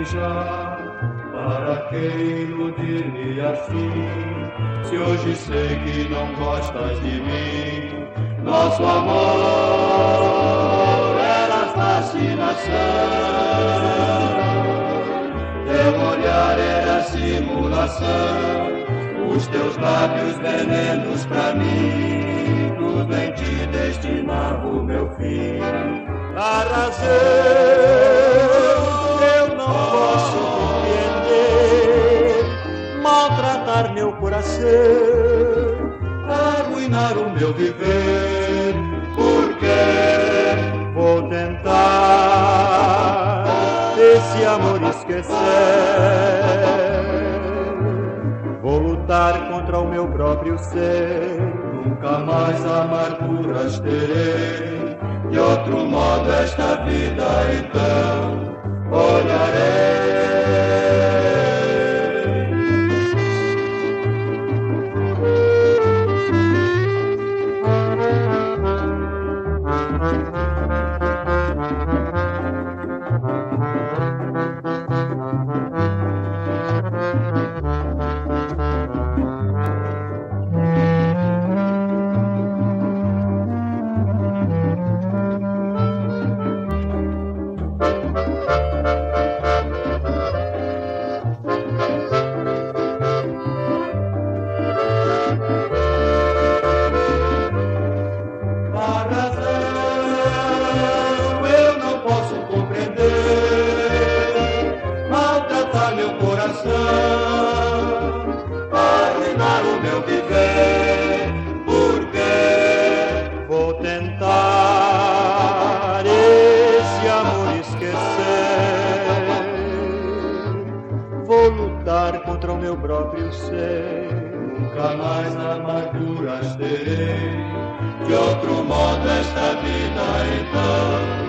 beijar. Para que iludir-me assim? Se hoje sei que não gostas de mim. Nosso amor era fascinação. Teu olhar era simulação. Os teus lábios venenos pra mim. Tudo em ti destinava o meu fim. A razão eu não posso compreender. Maltratar meu coração, arruinar o meu viver. Porque vou tentar esse amor esquecer. Vou lutar contra o meu próprio ser. Nunca mais amarguras terei. De outro modo esta vida então olharei. Arruinar o meu viver. Porque vou tentar esse amor esquecer. Vou lutar contra o meu próprio ser. Nunca mais amarguras terei. De outro modo esta vida então